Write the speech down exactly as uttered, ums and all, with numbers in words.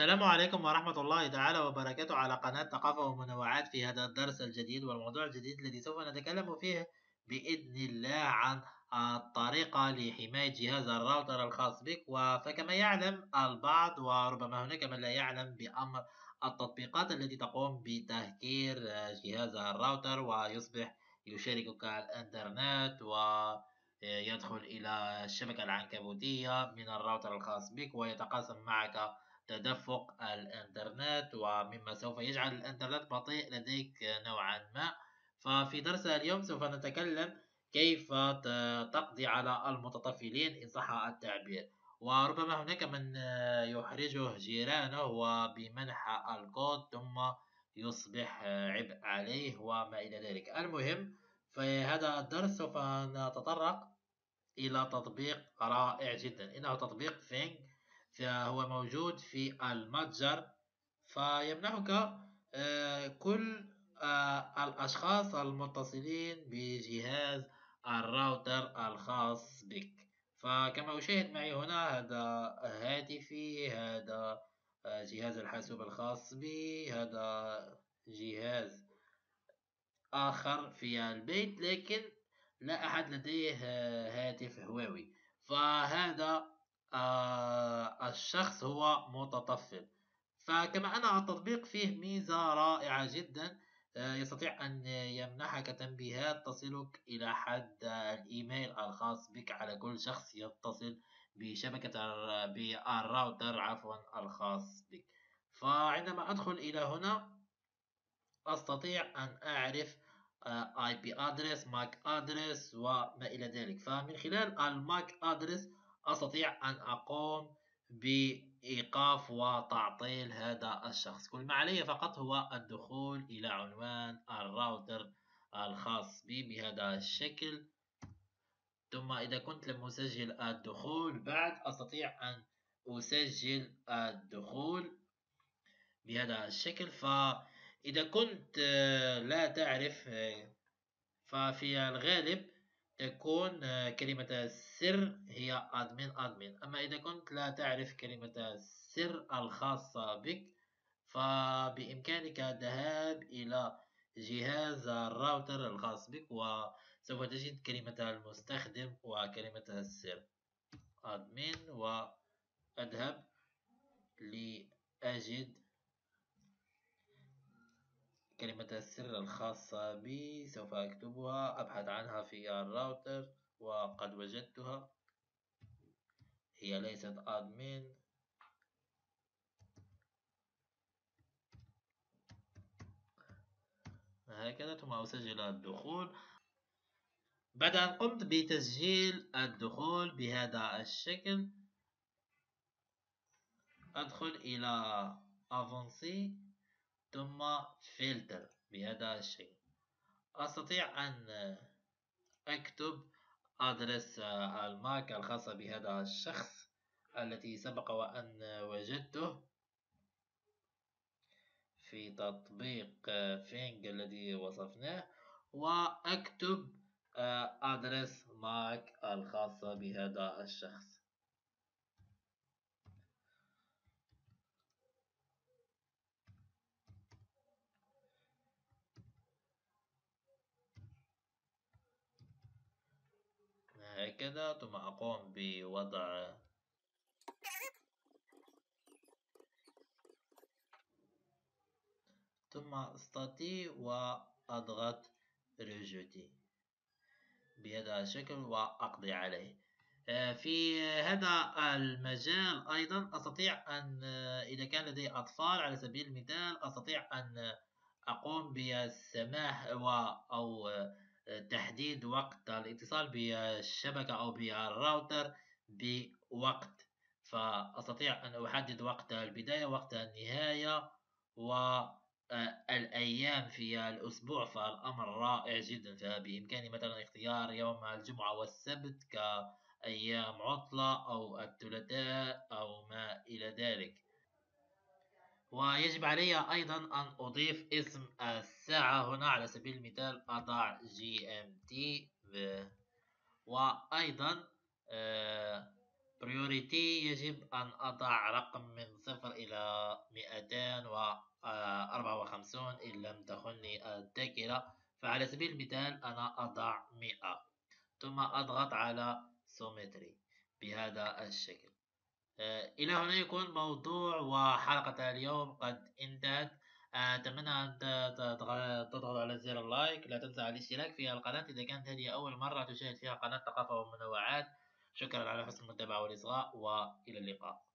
السلام عليكم ورحمة الله تعالى وبركاته على قناة ثقافة ومنوعات في هذا الدرس الجديد والموضوع الجديد الذي سوف نتكلم فيه بإذن الله عن الطريقة لحماية جهاز الراوتر الخاص بك. فكما يعلم البعض وربما هناك من لا يعلم بأمر التطبيقات التي تقوم بتهكير جهاز الراوتر ويصبح يشاركك الإنترنت ويدخل إلى الشبكة العنكبوتية من الراوتر الخاص بك ويتقاسم معك تدفق الإنترنت، ومما سوف يجعل الإنترنت بطيء لديك نوعا ما. ففي درس اليوم سوف نتكلم كيف تقضي على المتطفلين إن صح التعبير. وربما هناك من يحرجه جيرانه وبمنح الكود ثم يصبح عبء عليه وما إلى ذلك. المهم، في هذا الدرس سوف نتطرق إلى تطبيق رائع جدا، إنه تطبيق فينج. فهو موجود في المتجر، فيمنحك آه، كل آه، الأشخاص المتصلين بجهاز الراوتر الخاص بك. فكما أشاهد معي هنا، هذا هاتفي، هذا آه، جهاز الحاسوب الخاص بي، هذا جهاز آخر في البيت، لكن لا أحد لديه آه، هاتف هواوي. فهذا آه، الشخص هو متطفل. فكما أن التطبيق فيه ميزة رائعة جدا، آه، يستطيع أن يمنحك تنبيهات تصلك إلى حد الإيميل الخاص بك على كل شخص يتصل بشبكة الر- بالراوتر عفوا الخاص بك. فعندما أدخل إلى هنا أستطيع أن أعرف اي بي ادرس، ماك ادرس وما الى ذلك. فمن خلال الماك ادرس استطيع ان اقوم بايقاف وتعطيل هذا الشخص. كل ما علي فقط هو الدخول الى عنوان الراوتر الخاص بي بهذا الشكل، ثم اذا كنت لم اسجل الدخول بعد استطيع ان اسجل الدخول بهذا الشكل. فإذا كنت آه، لا تعرف، آه، ففي الغالب تكون آه، كلمة السر هي admin admin. أما إذا كنت لا تعرف كلمة السر الخاصة بك، فبإمكانك الذهاب إلى جهاز الراوتر الخاص بك وسوف تجد كلمة المستخدم وكلمة السر admin، وأذهب لأجد كلمة السر الخاصة بي. سوف أكتبها، أبحث عنها في الراوتر وقد وجدتها. هي ليست admin. هكذا، ثم أسجل الدخول. بعد أن قمت بتسجيل الدخول بهذا الشكل أدخل إلى Avancé ثم فلتر بهذا الشكل. أستطيع أن أكتب أدرس الماك الخاصة بهذا الشخص التي سبق وأن وجدته في تطبيق فينج الذي وصفناه، وأكتب أدرس ماك الخاصة بهذا الشخص. هكذا، ثم أقوم بوضع ثم أستطيع وأضغط ريجيتي بهذا الشكل وأقضي عليه. في هذا المجال أيضا أستطيع أن إذا كان لدي أطفال على سبيل المثال أستطيع أن أقوم بالسماح و أو تحديد وقت الاتصال بالشبكة أو بالراوتر بوقت. فأستطيع أن أحدد وقت البداية وقت النهاية والأيام في الأسبوع. فالأمر رائع جدا، فبإمكاني مثلا اختيار يوم الجمعة والسبت كأيام عطلة أو الثلاثاء أو ما إلى ذلك. ويجب علي أيضا أن أضيف اسم الساعة هنا، على سبيل المثال أضع جي ام تي. وأيضا آه، priority يجب أن أضع رقم من صفر إلى مئتين وأربعة وخمسون إن لم تخني الذاكرة. فعلى سبيل المثال أنا أضع مئة ثم أضغط على سومتري بهذا الشكل. إلى هنا يكون موضوع وحلقة اليوم قد انتهت. أتمنى أن تضغط على زر اللايك. لا تنسى الاشتراك في القناة إذا كانت هذه أول مرة تشاهد فيها قناة ثقافة ومنوعات. شكرا على حسن المتابعة والإصغاء وإلى اللقاء.